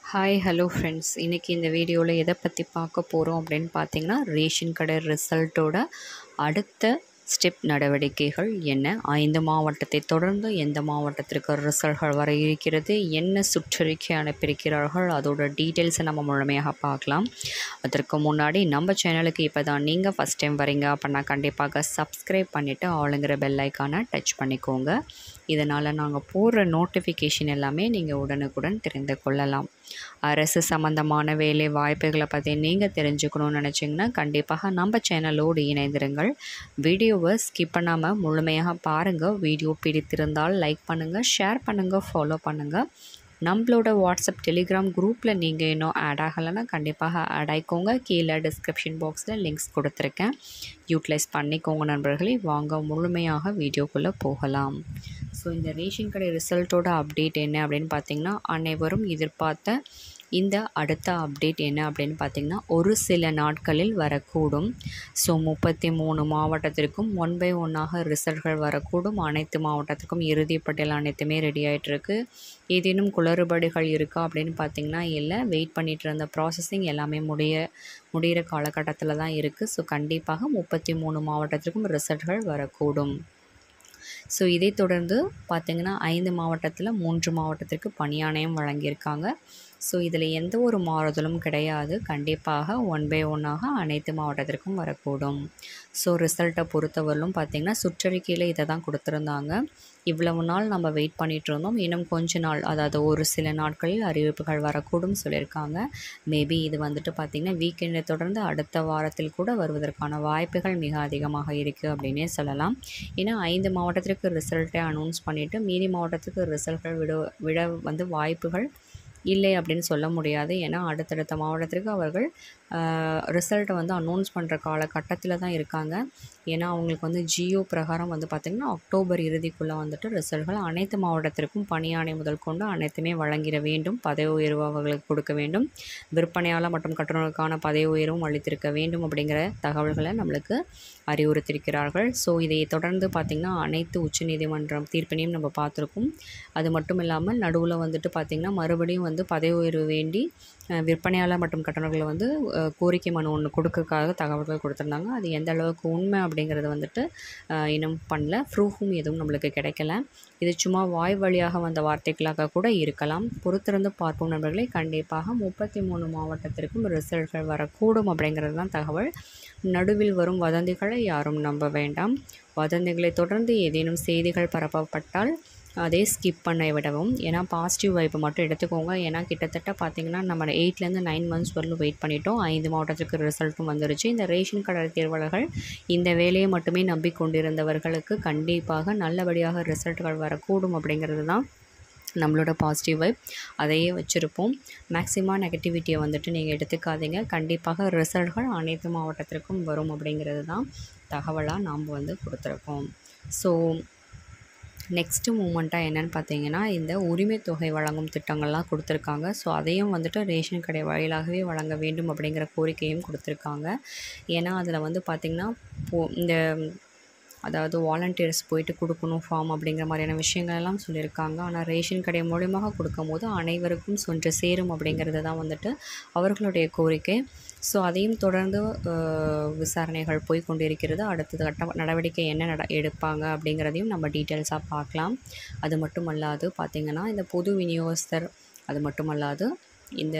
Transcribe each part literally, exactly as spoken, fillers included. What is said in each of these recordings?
Hi hello friends, இன்றைக்கி இந்த வீடியோவில் எதை பற்றி பார்க்க போகிறோம் அப்படின்னு பார்த்தீங்கன்னா, ரேஷன் கடை ரிசல்ட்டோட அடுத்த ஸ்டெப் நடவடிக்கைகள் என்ன, ஐந்து மாவட்டத்தை தொடர்ந்து எந்த மாவட்டத்திற்கு ரிசல்ட்கள் வர இருக்கிறது, என்ன சுற்றறிக்கை அனுப்பியிருக்கிறார்கள், அதோட டீட்டெயில்ஸை நம்ம முழுமையாக பார்க்கலாம். அதற்கு முன்னாடி நம்ம சேனலுக்கு இப்போ தான் நீங்கள் ஃபஸ்ட் டைம் வரீங்க அப்படின்னா கண்டிப்பாக சப்ஸ்கிரைப் பண்ணிவிட்டு ஆளுங்கிற பெல் ஐக்கானை டச் பண்ணிக்கோங்க. இதனால் நாங்கள் போடுற நோட்டிஃபிகேஷன் எல்லாமே நீங்கள் உடனுக்குடன் தெரிந்து கொள்ளலாம். அரசு சம்மந்தமான வேலை வாய்ப்புகளை பற்றி நீங்கள் தெரிஞ்சுக்கணும்னு நினச்சிங்கன்னா கண்டிப்பாக நம்ம சேனலோடு இணைந்திருங்கள். வீடியோவை ஸ்கிப் பண்ணாமல் முழுமையாக பாருங்கள். வீடியோ பிடித்திருந்தால் லைக் பண்ணுங்கள், ஷேர் பண்ணுங்கள், ஃபாலோ பண்ணுங்கள். நம்மளோட வாட்ஸ்அப் டெலிகிராம் குரூப்பில் நீங்கள் இன்னும் ஆட் ஆகலைன்னா கண்டிப்பாக ஆட் ஆகிக்கோங்க. கீழே டிஸ்கிரிப்ஷன் பாக்ஸில் லிங்க்ஸ் கொடுத்துருக்கேன், யூட்டிலைஸ் பண்ணிக்கோங்க நண்பர்களே. வாங்க முழுமையாக வீடியோக்குள்ளே போகலாம். ஸோ இந்த ரேஷன் கடை ரிசல்ட்டோட அப்டேட் என்ன அப்படின்னு பார்த்திங்கன்னா, அனைவரும் எதிர்பார்த்த இந்த அடுத்த அப்டேட் என்ன அப்படின்னு பார்த்திங்கன்னா, ஒரு சில நாட்களில் வரக்கூடும். ஸோ முப்பத்தி மூணு மாவட்டத்திற்கும் ஒன் பை ஒன்னாக ரிசல்ட்கள் வரக்கூடும். அனைத்து மாவட்டத்திற்கும் இறுதி பட்டியல் அனைத்துமே ரெடி ஆகிட்டுருக்கு. ஏதேனும் குளறுபடிகள் இருக்கா அப்படின்னு பார்த்திங்கன்னா இல்லை. வெயிட் பண்ணிகிட்டு இருந்த ப்ராசஸிங் எல்லாமே முடிய முடிகிற காலகட்டத்தில் தான் இருக்குது. ஸோ கண்டிப்பாக முப்பத்தி மூணு மாவட்டத்திற்கும் ரிசல்ட்கள் வரக்கூடும். ஸோ இதை தொடர்ந்து பார்த்திங்கன்னா ஐந்து மாவட்டத்தில் மூன்று மாவட்டத்திற்கு பணியாணையம் வழங்கியிருக்காங்க. ஸோ இதில் எந்த ஒரு மாறுதலும் கிடையாது. கண்டிப்பாக ஒன் பை ஒன்னாக அனைத்து மாவட்டத்திற்கும் வரக்கூடும். ஸோ ரிசல்ட்டை பொறுத்தவரையிலும் பார்த்திங்கன்னா சுற்றறிக்கையில் இதை தான் கொடுத்துருந்தாங்க. இவ்வளவு நாள் நம்ம வெயிட் பண்ணிகிட்டு இருந்தோம், இன்னும் கொஞ்ச நாள், அதாவது ஒரு சில நாட்களில் அறிவிப்புகள் வரக்கூடும் சொல்லியிருக்காங்க. மேபி இது வந்துட்டு பார்த்திங்கன்னா வீக்கெண்டை தொடர்ந்து அடுத்த வாரத்தில் கூட வருவதற்கான வாய்ப்புகள் மிக அதிகமாக இருக்குது அப்படின்னே சொல்லலாம். ஏன்னா ஐந்து மாவட்டத்திற்கு ரிசல்ட்டை அனௌன்ஸ் பண்ணிவிட்டு மீதி மாவட்டத்துக்கு ரிசல்ட்கள் விட விட வந்து வாய்ப்புகள் இல்லை அப்படின்னு சொல்ல முடியாது. ஏன்னா அடுத்தடுத்த மாவட்டத்திற்கு அவர்கள் ரிசல்ட்டை வந்து அனௌன்ஸ் பண்ணுற காலகட்டத்தில் தான் இருக்காங்க. ஏன்னா அவங்களுக்கு வந்து ஜியோ பிரகாரம் வந்து பார்த்திங்கன்னா அக்டோபர் இறுதிக்குள்ளே வந்துட்டு ரிசல்ட்கள் அனைத்து மாவட்டத்திற்கும் பணியாணை முதல் கொண்டு அனைத்துமே வழங்கிட வேண்டும். பதவி உயர்வு அவர்களுக்கு கொடுக்க வேண்டும். விற்பனையாளர் மற்றும் கட்டுநருக்கான பதவி உயர்வும் அளித்திருக்க வேண்டும் அப்படிங்கிற தகவல்களை நம்மளுக்கு அறிவுறுத்தியிருக்கிறார்கள். ஸோ இதை தொடர்ந்து பார்த்திங்கன்னா அனைத்து உச்சநீதிமன்றம் தீர்ப்பினையும் நம்ம பார்த்துருக்கோம். அது மட்டும் இல்லாமல் நடுவில் வந்துட்டு பார்த்திங்கன்னா மறுபடியும் வந்து பதவி உயர்வு வேண்டி விற்பனையாளர் மற்றும் கட்டணங்களை வந்து கோரிக்கை மனு ஒன்று கொடுக்கறதுக்காக தகவல்கள் கொடுத்துருந்தாங்க. அது எந்த அளவுக்கு உண்மை அப்படிங்கிறது வந்துட்டு இன்னும் பண்ணல. ப்ரூஃபும் எதுவும் நம்மளுக்கு கிடைக்கல. இது சும்மா வாய் வழியாக வந்த வார்த்தைகளாக கூட இருக்கலாம். பொறுத்திருந்து பார்ப்போம் நண்பர்களே. கண்டிப்பாக முப்பத்தி மூணு மாவட்டத்திற்கும் ரிசல்ட்கள் வரக்கூடும் அப்படிங்கிறது தான் தகவல். நடுவில் வரும் வதந்திகளை யாரும் நம்ப வேண்டாம். வதந்திகளை தொடர்ந்து ஏதேனும் செய்திகள் பரப்பப்பட்டால் அதே ஸ்கிப் பண்ண விடவும். ஏன்னா பாசிட்டிவ் வைப்பை மட்டும் எடுத்துக்கோங்க. ஏன்னா கிட்டத்தட்ட பார்த்திங்கன்னா நம்ம எயிட்லேருந்து நைன் மந்த்ஸ் வரலும் வெயிட் பண்ணிட்டோம். ஐந்து மாவட்டத்துக்கு ரிசல்ட்டும் வந்துருச்சு. இந்த ரேஷன் கடை தேர்வாளர்கள் இந்த வேலையை மட்டுமே நம்பிக்கொண்டிருந்தவர்களுக்கு கண்டிப்பாக நல்லபடியாக ரிசல்ட்கள் வரக்கூடும் அப்படிங்கிறது தான் நம்மளோட பாசிட்டிவ் வைப். அதையே வச்சுருப்போம். மேக்ஸிமம் நெகட்டிவிட்டியை வந்துட்டு நீங்கள் எடுத்துக்காதீங்க. கண்டிப்பாக ரிசல்ட்கள் அனைத்து மாவட்டத்திற்கும் வரும் அப்படிங்கிறது தான் தகவலாக நாம் வந்து கொடுத்துருக்கோம். ஸோ நெக்ஸ்ட்டு மூமெண்ட்டாக என்னென்னு பார்த்தீங்கன்னா, இந்த உரிமை தொகை வழங்கும் திட்டங்கள்லாம் கொடுத்துருக்காங்க. ஸோ அதையும் வந்துட்டு ரேஷன் கடை வாயிலாகவே வழங்க வேண்டும் அப்படிங்கிற கோரிக்கையும் கொடுத்துருக்காங்க. ஏன்னா அதில் வந்து பார்த்திங்கன்னா போ இந்த அதாவது வாலண்டியர்ஸ் போயிட்டு கொடுக்கணும் ஃபார்ம் அப்படிங்கிற மாதிரியான விஷயங்கள் எல்லாம் சொல்லியிருக்காங்க. ஆனால் ரேஷன் கடை மூலியமாக கொடுக்கும் போது அனைவருக்கும் சென்று சேரும் அப்படிங்கிறது தான் வந்துட்டு அவர்களுடைய கோரிக்கை. ஸோ அதையும் தொடர்ந்து விசாரணைகள் போய் கொண்டிருக்கிறது. அடுத்தது கட்ட நடவடிக்கை என்ன நட எடுப்பாங்க அப்படிங்கிறதையும் நம்ம டீட்டெயில்ஸாக பார்க்கலாம். அது மட்டுமல்லாது பார்த்திங்கன்னா இந்த பொது விநியோகஸ்தர், அது மட்டுமல்லாது இந்த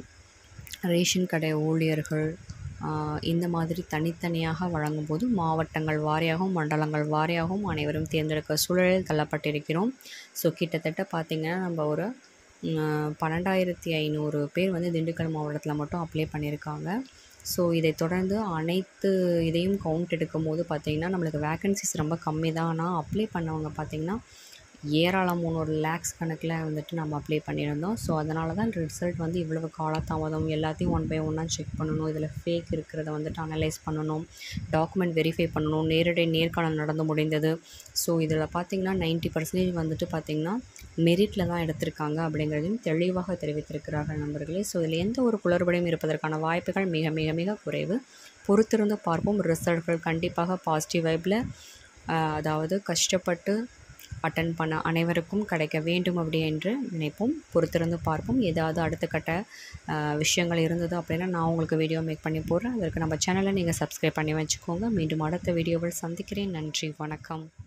ரேஷன் கடை ஊழியர்கள் இந்த மாதிரி தனித்தனியாக வழங்கும்போது மாவட்டங்கள் வாரியாகவும் மண்டலங்கள் வாரியாகவும் அனைவரும் தேர்ந்தெடுக்க சூழலில் தள்ளப்பட்டிருக்கிறோம். ஸோ கிட்டத்தட்ட பார்த்திங்கன்னா நம்ம ஒரு பன்னெண்டாயிரத்தி ஐநூறு பேர் வந்து திண்டுக்கல் மாவட்டத்தில் மட்டும் அப்ளை பண்ணியிருக்காங்க. ஸோ இதை தொடர்ந்து அனைத்து இதையும் கவுண்ட் எடுக்கும் போது பார்த்திங்கன்னா நம்மளுக்கு வேக்கன்சிஸ் ரொம்ப கம்மி தான். ஆனால் அப்ளை பண்ணவங்க பார்த்திங்கன்னா ஏராளமான ஒரு லேக்ஸ் கணக்கில் வந்துட்டு நம்ம அப்ளை பண்ணியிருந்தோம். ஸோ அதனால தான் ரிசல்ட் வந்து இவ்வளவு காலதாமதம். எல்லாத்தையும் ஒன் பை ஒன்னாக செக் பண்ணணும். இதில் ஃபேக் இருக்கிறத வந்துட்டு அனலைஸ் பண்ணணும், டாக்குமெண்ட் வெரிஃபை பண்ணணும். நேரடி நேர்காணல் நடந்து முடிந்தது. ஸோ இதில் பார்த்திங்கன்னா நைன்ட்டி பர்சன்டேஜ் வந்துட்டு பார்த்திங்கன்னா மெரிட்டில் தான் எடுத்திருக்காங்க அப்படிங்கிறதையும் தெளிவாக தெரிவித்திருக்கிறார்கள் நண்பர்களே. ஸோ இதில் எந்த ஒரு குளறுபடியும் இருப்பதற்கான வாய்ப்புகள் மிக மிக மிக குறைவு. பொறுத்திருந்து பார்ப்போம். ரிசல்ட்கள் கண்டிப்பாக பாசிட்டிவ் வைப்பில், அதாவது கஷ்டப்பட்டு அட்டன் பண்ண அனைவருக்கும் கிடைக்க வேண்டும் அப்படி என்று நினைப்போம். பொறுத்திருந்து பார்ப்போம். ஏதாவது அடுத்த கட்ட விஷயங்கள் இருந்தது அப்படின்னா நான் உங்களுக்கு வீடியோ மேக் பண்ணி போடுறேன். அதற்கு நம்ம சேனலை நீங்கள் சப்ஸ்கிரைப் பண்ணி வச்சுக்கோங்க. மீண்டும் அடுத்த வீடியோவில் சந்திக்கிறேன். நன்றி, வணக்கம்.